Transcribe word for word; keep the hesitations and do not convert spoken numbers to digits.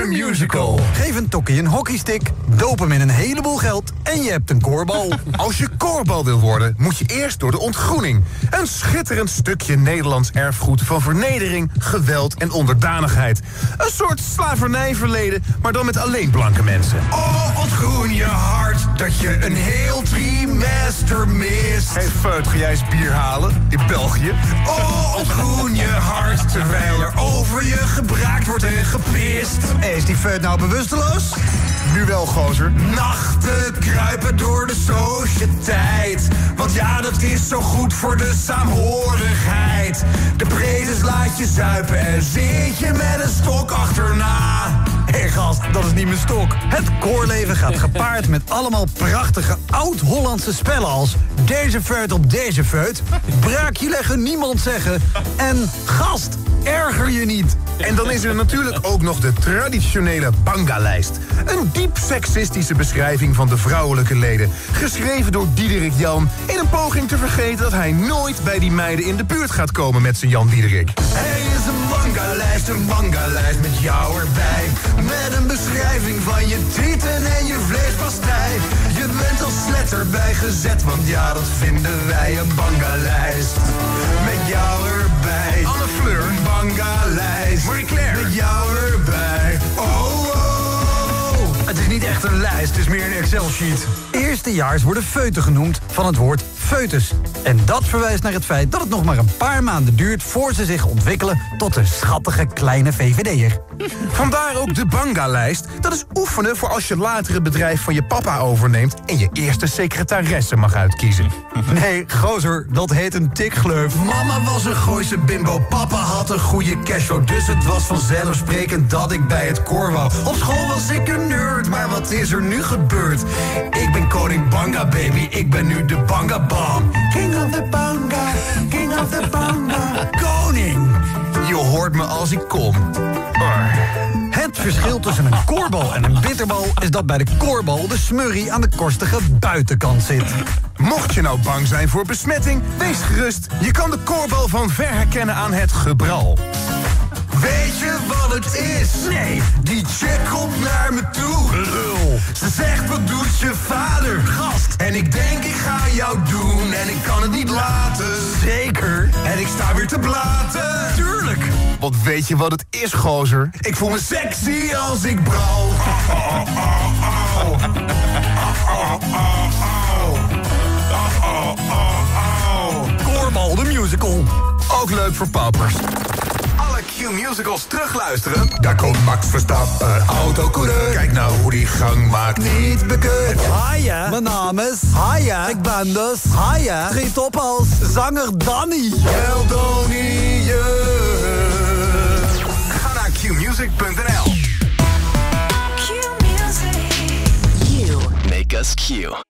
Musical. Geef een tokkie een hockeystick, doop hem in een heleboel geld en je hebt een koorbal. Als je koorbal wil worden, moet je eerst door de ontgroening. Een schitterend stukje Nederlands erfgoed van vernedering, geweld en onderdanigheid. Een soort slavernijverleden, maar dan met alleen blanke mensen. Oh, ontgroen je hart dat je een heel trimester mist. Hey, Feut, ga jij eens bier halen in België? Oh, ontgroen je hart terwijl er over je gebraakt wordt en gepist. Hey, is die Feut nou bewusteloos? Nu wel, gozer. Nachten kruipen door de sociëteit. Want ja, dat is zo goed voor de saamhorigheid. De prezes laat je zuipen en zit je met een stok achterna. Hé hey gast, dat is niet mijn stok. Het koorleven gaat gepaard met allemaal prachtige oud-Hollandse spellen als deze feut op deze feut, braakje leggen, niemand zeggen en gast, erger je niet. En dan is er natuurlijk ook nog de traditionele Banga-lijst. Een diep seksistische beschrijving van de vrouwelijke leden. Geschreven door Diederik Jan in een poging te vergeten dat hij nooit bij die meiden in de buurt gaat komen met zijn Jan Diederik. Hij is een Banga-lijst, een Banga-lijst met jou erbij. Met een beschrijving van je tieten en je vleespastei. Je bent als slet erbij gezet, want ja, dat vinden wij een Banga-lijst. Met jou erbij. Anne Fleur. Een Banga-lijst. Marie-Claire. Met jou erbij. Oh, oh. Het is niet echt een lijst, het is meer een Excel-sheet. Eerstejaars worden feuten genoemd van het woord foetus. En dat verwijst naar het feit dat het nog maar een paar maanden duurt voor ze zich ontwikkelen tot een schattige kleine V V D'er. Vandaar ook de Banga-lijst. Dat is oefenen voor als je later het bedrijf van je papa overneemt en je eerste secretaresse mag uitkiezen. Nee, gozer, dat heet een tikgleuf. Mama was een Gooise bimbo, papa had een goede cashflow. Dus het was vanzelfsprekend dat ik bij het koor wou. Op school was ik een nerd, maar wat is er nu gebeurd? Ik ben koning Banga, baby, ik ben nu de Banga Bam. King of the Banga, king of the Banga. Koning! Je hoort me als ik kom. Het verschil tussen een koorbal en een bitterbal is dat bij de koorbal de smurrie aan de korstige buitenkant zit. Mocht je nou bang zijn voor besmetting, wees gerust. Je kan de koorbal van ver herkennen aan het gebral. Weet je wat het is? Nee. Die chick komt naar me toe. Lul. Ze zegt, wat doet je vader? Gast. En ik denk, ik ga jou doen. En ik kan het niet laten. Zeker. En ik sta weer te blaten. Tuurlijk. Want weet je wat het is, gozer? Ik voel me sexy als ik brouw. Oh, oh, oh, oh. Oh, oh, oh, oh. Oh, oh, oh. Koorbal de musical. Ook leuk voor paupers. Alle Q-musicals terugluisteren. Daar komt Max Verstappen, autocoureur. Kijk nou hoe die gang maakt. Niet bekeurd. Hiya, mijn naam is Hiya. Ik ben dus Hiya. Treed op als zanger Danny. Eldonië. Ga naar q music punt n l. Q Music. You make us Q.